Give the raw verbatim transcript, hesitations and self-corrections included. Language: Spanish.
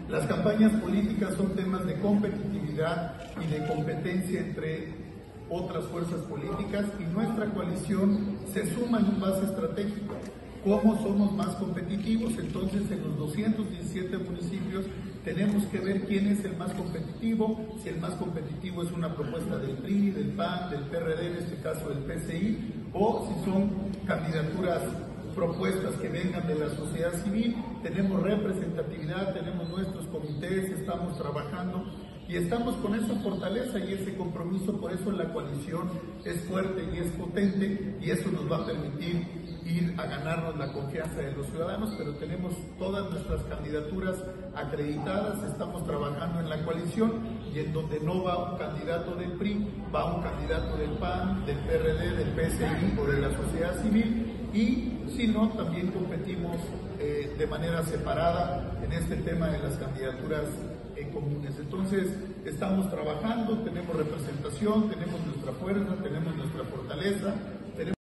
Las campañas políticas son temas de competitividad y de competencia entre otras fuerzas políticas, y nuestra coalición se suma en un base estratégico. ¿Cómo somos más competitivos? Entonces, en los doscientos diecisiete municipios tenemos que ver quién es el más competitivo, si el más competitivo es una propuesta del P R I, del P A N, del P R D, en este caso del P C I, o si son candidaturas, propuestas que vengan de la sociedad civil. Tenemos representatividad, tenemos nuestros comités, estamos trabajando y estamos con esa fortaleza y ese compromiso. Por eso la coalición es fuerte y es potente, y eso nos va a permitir ir a ganarnos la confianza de los ciudadanos. Pero tenemos todas nuestras candidaturas acreditadas, estamos trabajando en la coalición, y en donde no va un candidato del P R I, va un candidato del P A N, del P R D, del P C I o de la sociedad civil. Y si no, también competimos eh, de manera separada en este tema de las candidaturas eh, comunes. Entonces, estamos trabajando, tenemos representación, tenemos nuestra fuerza, tenemos nuestra fortaleza, tenemos